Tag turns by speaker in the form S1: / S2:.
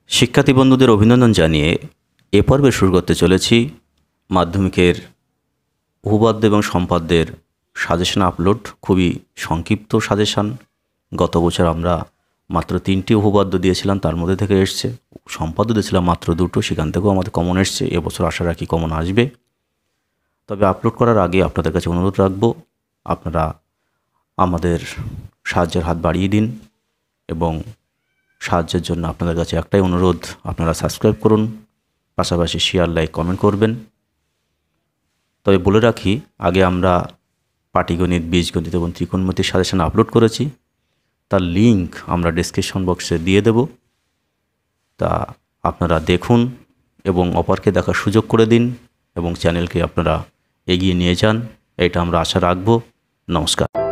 S1: শিক্ষার্থী বন্ধুদের অভিনন্দন জানিয়ে এ পর্বে শুরু করতে চলেছি মাধ্যমিকের উপপাদ্য এবং সম্পাদ্যের সাজেশন আপলোড। খুবই সংক্ষিপ্ত সাজেশান। গত বছর আমরা মাত্র 3টি উপপাদ্য দিয়েছিলাম, তার মধ্যে থেকে এসছে। সম্পাদ্য দিয়েছিলাম মাত্র 2টো, সেখান থেকেও আমাদের কমন এসছে। এবছর আশা রাখি কমন আসবে। তবে আপলোড করার আগে আপনাদের কাছে অনুরোধ রাখব, আপনারা আমাদের সাহায্যের হাত বাড়িয়ে দিন এবং সাহায্যের জন্য আপনাদের কাছে একটাই অনুরোধ, আপনারা সাবস্ক্রাইব করুন, পাশাপাশি শেয়ার, লাইক, কমেন্ট করবেন। তবে বলে রাখি, আগে আমরা পাটিগণিত, বীজগণিত এবং ত্রিকোণমিতির সাজেশন আপলোড করেছি, তার লিঙ্ক আমরা ডেসক্রিপশন বক্সে দিয়ে দেব। তা আপনারা দেখুন এবং অপরকে দেখার সুযোগ করে দিন এবং চ্যানেলকে আপনারা এগিয়ে নিয়ে যান, এটা আমরা আশা রাখব। নমস্কার।